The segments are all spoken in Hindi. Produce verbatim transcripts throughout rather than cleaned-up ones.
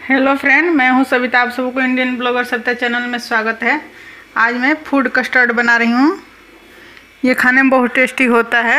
हेलो फ्रेंड, मैं हूं सविता। आप सबको इंडियन ब्लॉगर सविता चैनल में स्वागत है। आज मैं फूड कस्टर्ड बना रही हूं। ये खाने में बहुत टेस्टी होता है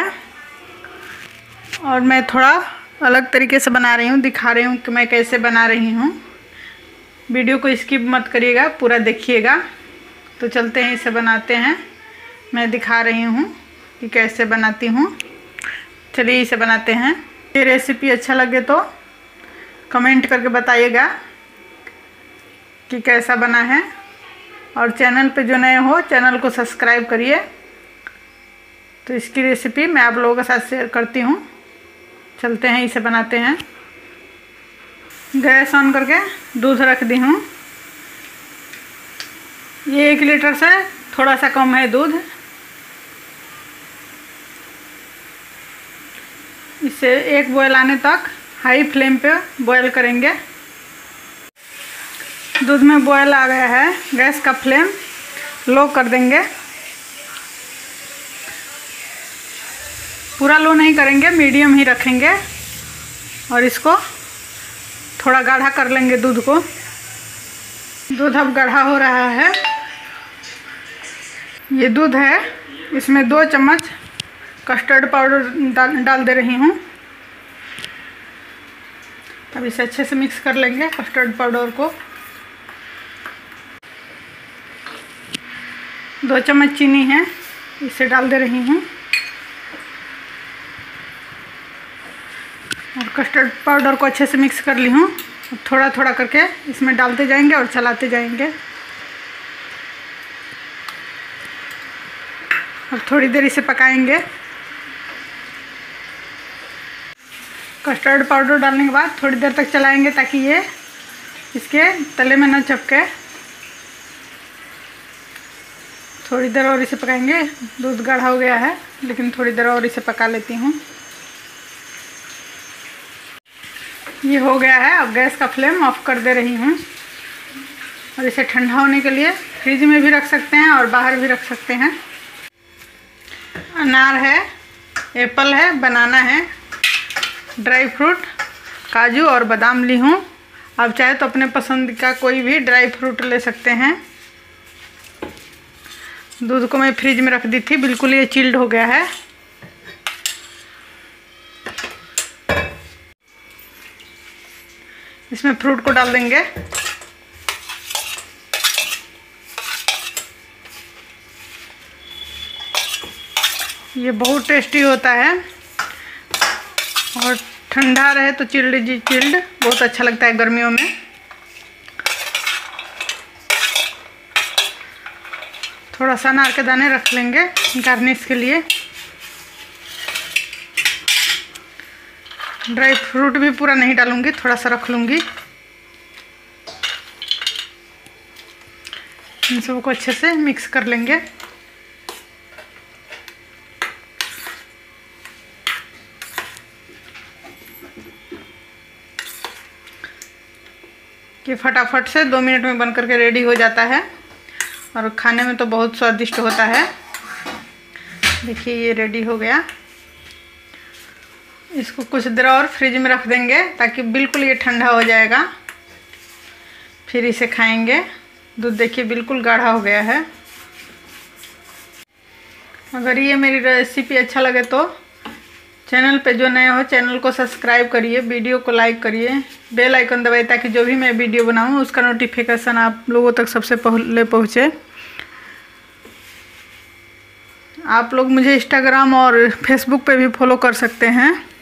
और मैं थोड़ा अलग तरीके से बना रही हूं, दिखा रही हूं कि मैं कैसे बना रही हूं। वीडियो को स्किप मत करिएगा, पूरा देखिएगा। तो चलते हैं, इसे बनाते हैं। मैं दिखा रही हूँ कि कैसे बनाती हूँ। चलिए इसे बनाते हैं। ये रेसिपी अच्छा लगे तो कमेंट करके बताइएगा कि कैसा बना है, और चैनल पे जो नए हो चैनल को सब्सक्राइब करिए। तो इसकी रेसिपी मैं आप लोगों के साथ शेयर करती हूँ। चलते हैं, इसे बनाते हैं। गैस ऑन करके दूध रख दी हूँ। ये एक लीटर से थोड़ा सा कम है दूध। इसे एक बॉयल आने तक हाई फ्लेम पे बॉयल करेंगे। दूध में बॉयल आ गया है, गैस का फ्लेम लो कर देंगे। पूरा लो नहीं करेंगे, मीडियम ही रखेंगे। और इसको थोड़ा गाढ़ा कर लेंगे दूध को। दूध अब गाढ़ा हो रहा है। ये दूध है, इसमें दो चम्मच कस्टर्ड पाउडर डाल डाल दे रही हूँ। अब इसे अच्छे से मिक्स कर लेंगे कस्टर्ड पाउडर को। दो चम्मच चीनी है, इसे डाल दे रही हूँ। और कस्टर्ड पाउडर को अच्छे से मिक्स कर ली हूँ। थोड़ा थोड़ा करके इसमें डालते जाएंगे और चलाते जाएंगे। अब थोड़ी देर इसे पकाएंगे। कस्टर्ड पाउडर डालने के बाद थोड़ी देर तक चलाएंगे ताकि ये इसके तले में न चिपके। थोड़ी देर और इसे पकाएंगे। दूध गाढ़ा हो गया है, लेकिन थोड़ी देर और इसे पका लेती हूँ। ये हो गया है। अब गैस का फ्लेम ऑफ कर दे रही हूँ। और इसे ठंडा होने के लिए फ्रिज में भी रख सकते हैं और बाहर भी रख सकते हैं। अनार है, एप्पल है, बनाना है, ड्राई फ्रूट काजू और बादाम ली हूँ। आप चाहे तो अपने पसंद का कोई भी ड्राई फ्रूट ले सकते हैं। दूध को मैं फ्रिज में रख दी थी, बिल्कुल ये चिल्ड हो गया है। इसमें फ्रूट को डाल देंगे। ये बहुत टेस्टी होता है और ठंडा रहे तो चिल्ड जी चिल्ड बहुत अच्छा लगता है गर्मियों में। थोड़ा सा अनार के दाने रख लेंगे गार्निश के लिए। ड्राई फ्रूट भी पूरा नहीं डालूंगी, थोड़ा सा रख लूँगी। इन सबको अच्छे से मिक्स कर लेंगे। कि फटाफट से दो मिनट में बन करके रेडी हो जाता है और खाने में तो बहुत स्वादिष्ट होता है। देखिए ये रेडी हो गया। इसको कुछ देर और फ्रिज में रख देंगे ताकि बिल्कुल ये ठंडा हो जाएगा। फिर इसे खाएंगे। दूध देखिए बिल्कुल गाढ़ा हो गया है। अगर ये मेरी रेसिपी अच्छा लगे तो चैनल पे जो नए हो चैनल को सब्सक्राइब करिए, वीडियो को लाइक करिए, बेल आइकन दबाइए ताकि जो भी मैं वीडियो बनाऊं उसका नोटिफिकेशन आप लोगों तक सबसे पहले पहुंचे। आप लोग मुझे इंस्टाग्राम और फेसबुक पे भी फॉलो कर सकते हैं।